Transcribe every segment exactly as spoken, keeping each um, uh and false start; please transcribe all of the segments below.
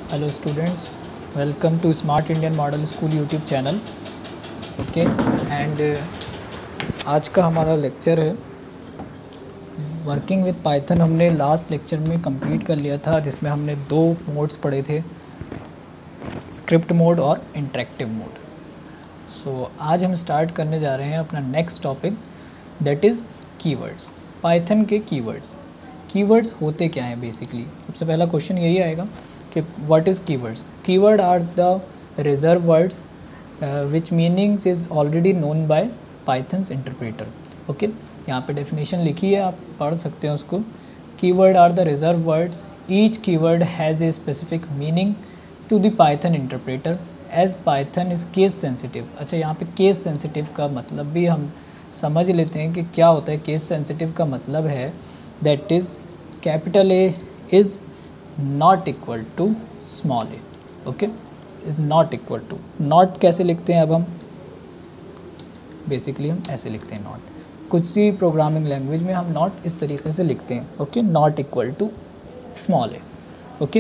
Hello students, welcome to smart Indian model school YouTube channel. Okay and आज का हमारा lecture है working with Python. हमने last lecture में कंप्लीट कर लिया था, जिसमें हमने दो मोड्स पढ़े थे, स्क्रिप्ट मोड और इंटरेक्टिव मोड। सो so, आज हम स्टार्ट करने जा रहे हैं अपना next topic, that is keywords. Python के कीवर्ड्स कीवर्ड्स होते क्या हैं बेसिकली। सबसे पहला क्वेश्चन यही आएगा कि what is keywords. Keyword are the reserve words which meanings is already known by Python's interpreter. Okay, यहाँ पे डेफिनेशन लिखी है, आप पढ़ सकते हैं उसको। Keyword are the reserve words, each keyword has a specific meaning to the Python interpreter as Python is case sensitive. अच्छा, यहाँ पे केस सेंसिटिव का मतलब भी हम समझ लेते हैं कि क्या होता है। केस सेंसिटिव का मतलब है that is capital A is not equal to small A. Okay, is not equal to, not कैसे लिखते हैं अब हम, बेसिकली हम ऐसे लिखते हैं नॉट। कुछ सी प्रोग्रामिंग लैंग्वेज में हम नॉट इस तरीके से लिखते हैं। Okay, not equal to small A. Okay,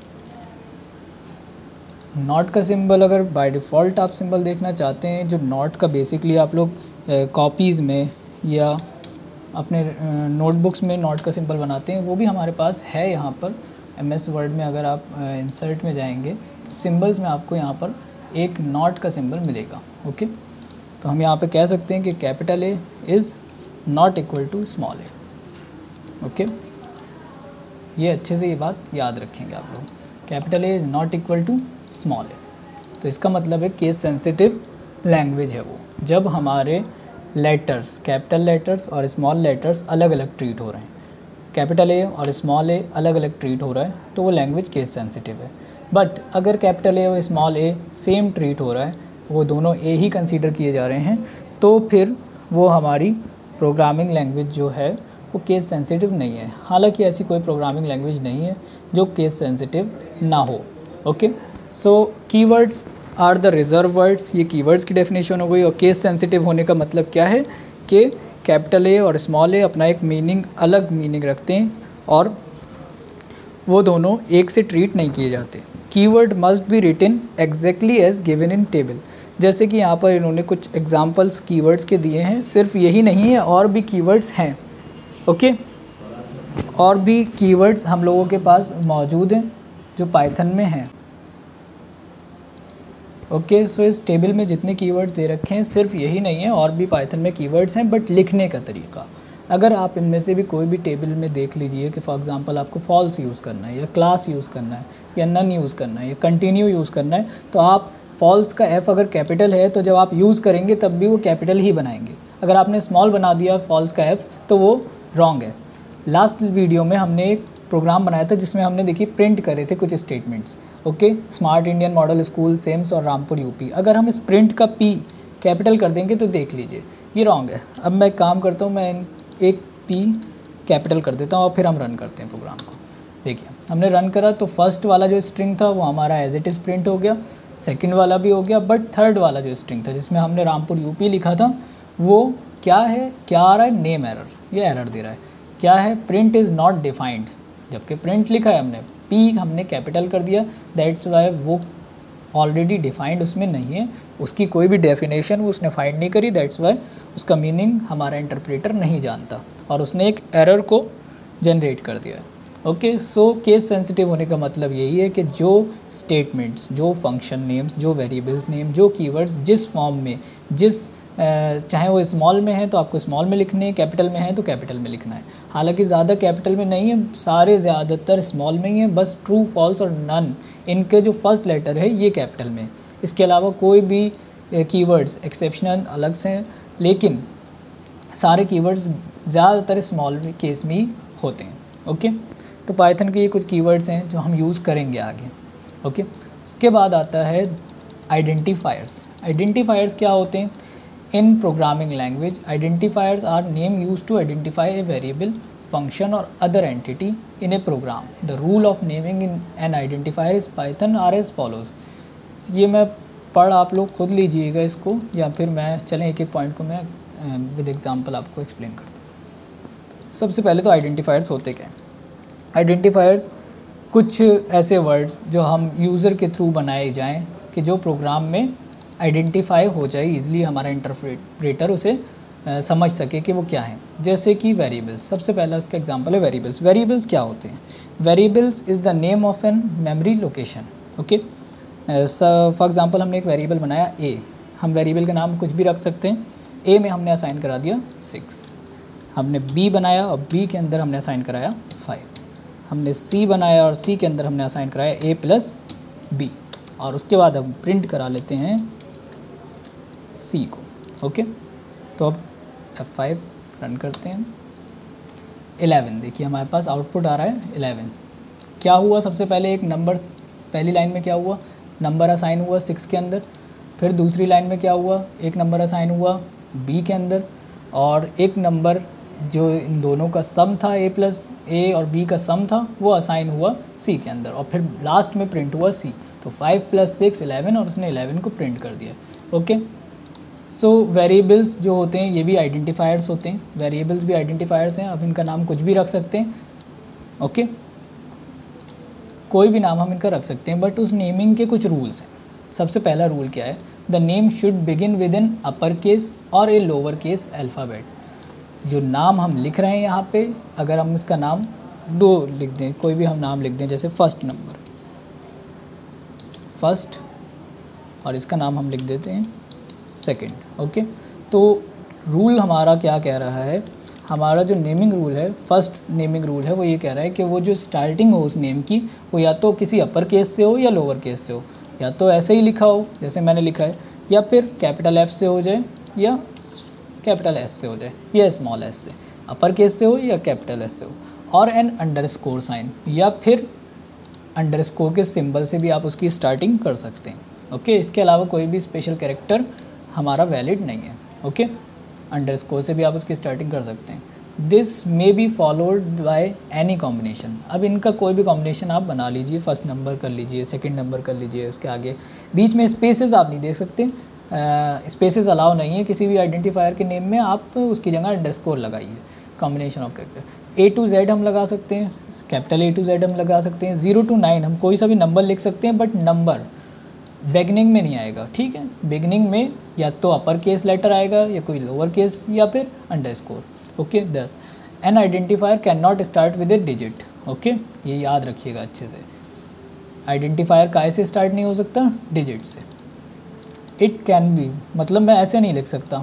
not का सिंबल अगर बाय डिफ़ॉल्ट आप सिंबल देखना चाहते हैं, जो नॉट का बेसिकली आप लोग कॉपीज़ में या अपने नोटबुक्स में नॉट का सिंबल बनाते हैं, वो भी हमारे पास है यहाँ पर एम एस वर्ड में। अगर आप इंसर्ट में जाएंगे तो सिंबल्स में आपको यहाँ पर एक नॉट का सिंबल मिलेगा। ओके, तो हम यहाँ पे कह सकते हैं कि capital A is not equal to small A. Okay, ये अच्छे से ये बात याद रखेंगे आप लोग, capital A is not equal to small A. तो इसका मतलब है केस सेंसिटिव लैंग्वेज है वो, जब हमारे लेटर्स, कैपिटल लेटर्स और स्मॉल लेटर्स अलग अलग ट्रीट हो रहे हैं, कैपिटल ए और स्मॉल ए अलग अलग ट्रीट हो रहा है, तो वो लैंग्वेज केस सेंसिटिव है। बट अगर कैपिटल ए और स्मॉल ए सेम ट्रीट हो रहा है, वो दोनों ए ही कंसीडर किए जा रहे हैं, तो फिर वो हमारी प्रोग्रामिंग लैंग्वेज जो है वो केस सेंसिटिव नहीं है। हालांकि ऐसी कोई प्रोग्रामिंग लैंग्वेज नहीं है जो केस सेंसिटिव ना हो। Okay, so keywords are the reserve words, ये कीवर्ड्स की डेफिनेशन हो गई। और केस सेंसिटिव होने का मतलब क्या है कि कैपिटल ए और स्मॉल ए अपना एक मीनिंग, अलग मीनिंग रखते हैं और वो दोनों एक से ट्रीट नहीं किए जाते। Keyword must be written exactly as given in table. जैसे कि यहाँ पर इन्होंने कुछ एग्जांपल्स कीवर्ड्स के दिए हैं, सिर्फ यही नहीं है, और भी कीवर्ड्स हैं। ओके, और भी कीवर्ड्स हम लोगों के पास मौजूद हैं जो पाइथन में हैं। ओके, सो इस टेबल में जितने कीवर्ड्स दे रखे हैं सिर्फ यही नहीं है, और भी पाइथन में कीवर्ड्स हैं, बट लिखने का तरीका, अगर आप इनमें से भी कोई भी टेबल में देख लीजिए कि फॉर एग्जांपल आपको फॉल्स यूज़ करना है, या क्लास यूज़ करना है, या नन यूज़ करना है, या कंटिन्यू यूज़ करना है, तो आप फॉल्स का एफ़ अगर कैपिटल है तो जब आप यूज़ करेंगे तब भी वो कैपिटल ही बनाएंगे। अगर आपने स्मॉल बना दिया फॉल्स का एफ़ तो वो रॉन्ग है। लास्ट वीडियो में हमने एक प्रोग्राम बनाया था जिसमें हमने देखिए प्रिंट करे थे कुछ statements. Okay, smart Indian model school सेम्स और रामपुर यूपी। अगर हम इस प्रिंट का पी कैपिटल कर देंगे तो देख लीजिए ये रॉन्ग है। अब मैं काम करता हूँ, मैं एक पी कैपिटल कर देता हूँ और फिर हम रन करते हैं प्रोग्राम को। देखिए हमने रन करा तो फर्स्ट वाला जो स्ट्रिंग था वो हमारा एज इट इज़ प्रिंट हो गया, सेकंड वाला भी हो गया, बट थर्ड वाला जो स्ट्रिंग था जिसमें हमने रामपुर यूपी लिखा था वो क्या है, क्या आ रहा है, नेम एरर, ये एरर दे रहा है। क्या है, प्रिंट इज़ नॉट डिफाइंड, जबकि प्रिंट लिखा है हमने, पी हमने कैपिटल कर दिया, दैट्स वाई वो ऑलरेडी डिफाइंड उसमें नहीं है, उसकी कोई भी डेफिनेशन वो उसने फाइंड नहीं करी, दैट्स वाई उसका मीनिंग हमारा इंटरप्रेटर नहीं जानता और उसने एक एरर को जनरेट कर दिया। ओके, सो केस सेंसिटिव होने का मतलब यही है कि जो स्टेटमेंट्स, जो फंक्शन नेम्स, जो वेरिएबल्स नेम, जो कीवर्ड्स जिस फॉर्म में, जिस चाहे वो स्मॉल में है तो आपको स्मॉल में लिखने हैं, कैपिटल में है तो कैपिटल में लिखना है। हालांकि ज़्यादा कैपिटल में नहीं है, सारे ज़्यादातर स्मॉल में ही है, बस ट्रू, फॉल्स और नन इनके जो फर्स्ट लेटर है ये कैपिटल में। इसके अलावा कोई भी कीवर्ड्स एक्सेप्शनल अलग से हैं, लेकिन सारे कीवर्ड्स ज़्यादातर स्मॉल केस में ही होते हैं। ओके, तो पाइथन के ये कुछ कीवर्ड्स हैं जो हम यूज़ करेंगे आगे। ओके, उसके बाद आता है आइडेंटिफायर्स। आइडेंटिफायर्स क्या होते हैं? In programming language, identifiers are name used to identify a variable, function or other entity in a program. The rule of naming in an identifier is Python are as follows. ये मैं पढ़, आप लोग खुद लीजिएगा इसको, या फिर मैं चलें एक एक पॉइंट को मैं विद एग्जांपल आपको एक्सप्लेन करता हूँ। सबसे पहले तो आइडेंटिफायर्स होते क्या हैं? आइडेंटिफायर्स कुछ ऐसे वर्ड्स जो हम यूज़र के थ्रू बनाए जाएं कि जो प्रोग्राम में आइडेंटिफाई हो जाए इजीली, हमारा इंटरप्रेटर उसे आ, समझ सके कि वो क्या है। जैसे कि वेरिएबल्स, सबसे पहला उसका एग्जांपल है वेरिएबल्स। वेरिएबल्स क्या होते हैं? Variables is the name of an memory location. Okay, for example हमने एक वेरिएबल बनाया ए, हम वेरिएबल का नाम कुछ भी रख सकते हैं। ए में हमने असाइन करा दिया सिक्स, हमने बी बनाया और बी के अंदर हमने असाइन कराया फाइव, हमने सी बनाया और सी के अंदर हमने असाइन कराया ए प्लस बी, और उसके बाद हम प्रिंट करा लेते हैं सी को। ओके, तो अब एफ फाइव रन करते हैं। इलेवन, देखिए हमारे पास आउटपुट आ रहा है इलेवन। क्या हुआ? सबसे पहले एक नंबर, पहली लाइन में क्या हुआ? नंबर असाइन हुआ सिक्स के अंदर। फिर दूसरी लाइन में क्या हुआ? एक नंबर असाइन हुआ बी के अंदर, और एक नंबर जो इन दोनों का सम था, ए प्लस ए और बी का सम था, वो असाइन हुआ सी के अंदर, और फिर लास्ट में प्रिंट हुआ सी। तो फाइव प्लस सिक्स इलेवन, और उसने इलेवन को प्रिंट कर दिया। ओके, सो वेरिएबल्स जो होते हैं ये भी आइडेंटिफायर्स होते हैं। वेरिएबल्स भी आइडेंटिफायर्स हैं, अब इनका नाम कुछ भी रख सकते हैं। ओके, कोई भी नाम हम इनका रख सकते हैं, बट उस नेमिंग के कुछ रूल्स हैं। सबसे पहला रूल क्या है? The name should begin with in upper case और ए लोअर केस अल्फ़ाबेट। जो नाम हम लिख रहे हैं यहाँ पे, अगर हम इसका नाम दो लिख दें, कोई भी हम नाम लिख दें, जैसे फर्स्ट नंबर, फर्स्ट, और इसका नाम हम लिख देते हैं सेकंड। ओके, तो रूल हमारा क्या कह रहा है? हमारा जो नेमिंग रूल है, फर्स्ट नेमिंग रूल है, वो ये कह रहा है कि वो जो स्टार्टिंग हो उस नेम की, वो या तो किसी अपर केस से हो या लोअर केस से हो, या तो ऐसे ही लिखा हो जैसे मैंने लिखा है, या फिर कैपिटल एफ से हो जाए या कैपिटल एस से हो जाए या स्मॉल एस से, अपर केस से हो या कैपिटल एस से हो, और एन अंडरस्कोर साइन, या फिर अंडरस्कोर के सिंबल से भी आप उसकी स्टार्टिंग कर सकते हैं। ओके, इसके अलावा कोई भी स्पेशल कैरेक्टर हमारा वैलिड नहीं है। ओके, अंडरस्कोर से भी आप उसकी स्टार्टिंग कर सकते हैं। This may be followed by any combination. अब इनका कोई भी कॉम्बिनेशन आप बना लीजिए, फर्स्ट नंबर कर लीजिए, सेकंड नंबर कर लीजिए, उसके आगे बीच में स्पेसेस आप नहीं दे सकते, स्पेसेस अलाउ नहीं है किसी भी आइडेंटिफायर के नेम में, आप उसकी जगह अंडरस्कोर लगाइए। Combination of character, A to Z हम लगा सकते हैं, कैपिटल ए टू जेड हम लगा सकते हैं, ज़ीरो टू नाइन हम कोई सा भी नंबर लिख सकते हैं, बट नंबर बिगनिंग में नहीं आएगा। ठीक है, बिगनिंग में या तो अपर केस लेटर आएगा या कोई लोअर केस या फिर अंडरस्कोर। ओके, दस, an identifier can not start with a digit. Okay, ये याद रखिएगा अच्छे से, आइडेंटिफायर काय से स्टार्ट नहीं हो सकता? डिजिट से। इट कैन बी, मतलब मैं ऐसे नहीं लिख सकता,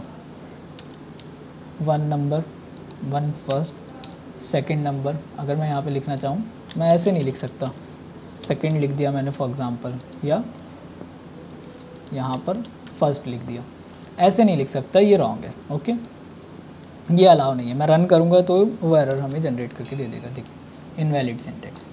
one number, one first, second number, अगर मैं यहाँ पे लिखना चाहूँ मैं ऐसे नहीं लिख सकता, सेकंड लिख दिया मैंने फॉर एग्जांपल, या यहाँ पर फर्स्ट लिख दिया, ऐसे नहीं लिख सकता, ये रॉन्ग है। ओके, ये अलाउ नहीं है। मैं रन करूँगा तो वो एरर हमें जनरेट करके दे देगा, देखिए, invalid syntax.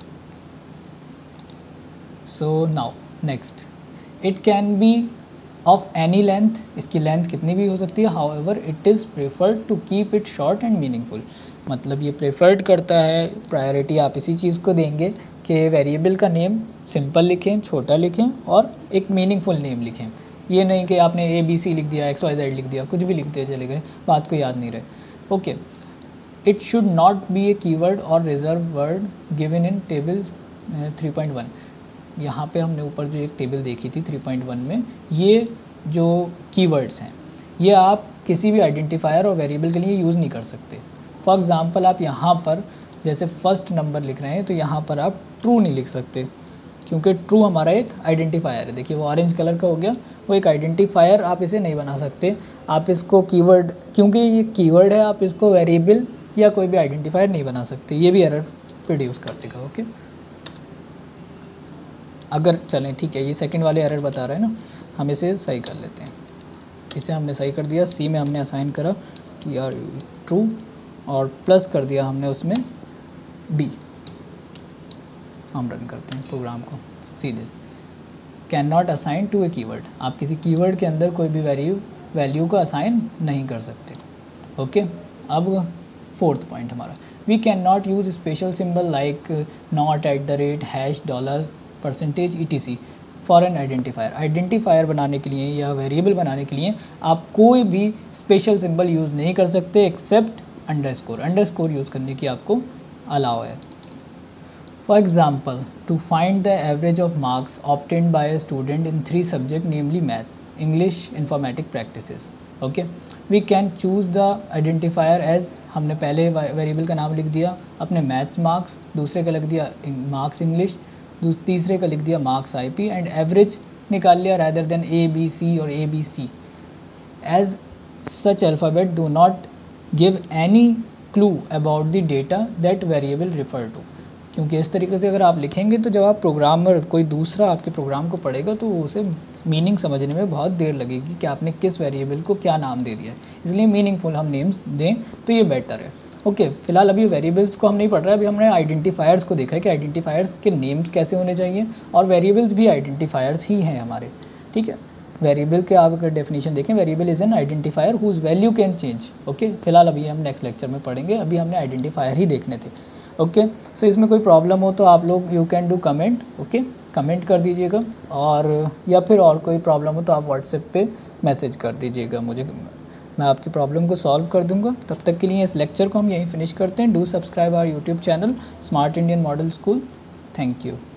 So now next, it can be of any length, इसकी लेंथ कितनी भी हो सकती है। However it is preferred to keep it short and meaningful, मतलब ये प्रेफर्ड करता है, प्रायोरिटी आप इसी चीज़ को देंगे कि वेरिएबल का नेम सिंपल लिखें, छोटा लिखें और एक मीनिंगफुल नेम लिखें। ये नहीं कि आपने ए बी सी लिख दिया, एक्स वाई जेड लिख दिया, कुछ भी लिखते चले गए, बात को याद नहीं रहे। Okay, it should not be a keyword और reserve word given in table three point one. यहाँ पे हमने ऊपर जो एक टेबल देखी थी थ्री पॉइंट वन में, ये जो कीवर्ड्स हैं ये आप किसी भी आइडेंटिफायर और वेरिएबल के लिए यूज़ नहीं कर सकते। फॉर एग्ज़ाम्पल, आप यहाँ पर जैसे फर्स्ट नंबर लिख रहे हैं तो यहाँ पर आप ट्रू नहीं लिख सकते, क्योंकि ट्रू हमारा एक आइडेंटिफायर है। देखिए वो ऑरेंज कलर का हो गया, वो एक आइडेंटिफायर, आप इसे नहीं बना सकते। आप इसको कीवर्ड, क्योंकि ये कीवर्ड है, आप इसको वेरिएबल या कोई भी आइडेंटिफायर नहीं बना सकते, ये भी एरर प्रोड्यूस कर देगा। ओके, अगर चलें ठीक है, ये सेकंड वाले एरर बता रहे हैं ना, हम इसे सही कर लेते हैं। इसे हमने सही कर दिया, सी में हमने असाइन करा कि यार ट्रू, और प्लस कर दिया हमने उसमें बी। हम रन करते हैं प्रोग्राम को, see this can not assign to a keyword, आप किसी कीवर्ड के अंदर कोई भी वैल्यू वैल्यू को असाइन नहीं कर सकते। ओके, अब फोर्थ पॉइंट हमारा, we can not use special symbol like not, at the rate, hash, dollar, percentage, E T C for an identifier. Identifier बनाने के लिए या वेरिएबल बनाने के लिए आप कोई भी स्पेशल सिंबल यूज़ नहीं कर सकते एक्सेप्ट अंडरस्कोर। अंडरस्कोर यूज़ करने की आपको अलाउ है। For example, to find the average of marks obtained by a student in three subjects, namely maths, English, informatic practices. Okay, we can choose the identifier as, हमने पहले variable का नाम लिख दिया अपने मैथ्स मार्क्स, दूसरे का लिख दिया मार्क्स इंग्लिश, तीसरे का लिख दिया मार्क्स आईपी, एंड एवरेज निकाल लिया rather than A B C और A B C. As such alphabet do not give any clue about the data that variable refer to. क्योंकि इस तरीके से अगर आप लिखेंगे तो जब आप प्रोग्रामर कोई दूसरा आपके प्रोग्राम को पढ़ेगा तो उसे मीनिंग समझने में बहुत देर लगेगी कि आपने किस वेरिएबल को क्या नाम दे दिया है. इसलिए मीनिंगफुल हम नेम्स दें तो ये बेटर है. ओके okay, फिलहाल अभी वेरिएबल्स को हम नहीं पढ़ रहे, अभी हमने आइडेंटिफायर्स को देखा है कि आइडेंटिफायर्स के नेम्स कैसे होने चाहिए, और वेरिएबल्स भी आइडेंटिफायर्स ही हैं हमारे. ठीक है, वेरिएबल के आप अगर डेफिनेशन देखें, variable is an identifier whose value can change. Okay, फिलहाल अभी हम नेक्स्ट लेक्चर में पढ़ेंगे, अभी हमने आइडेंटिफायर ही देखने थे. ओके okay, सो so इसमें कोई प्रॉब्लम हो तो आप लोग you can do comment. Okay, comment कर दीजिएगा, और या फिर और कोई प्रॉब्लम हो तो आप व्हाट्सएप पे मैसेज कर दीजिएगा मुझे, मैं आपकी प्रॉब्लम को सॉल्व कर दूंगा. तब तक के लिए इस लेक्चर को हम यहीं फिनिश करते हैं. Do subscribe our YouTube channel smart Indian model school. Thank you.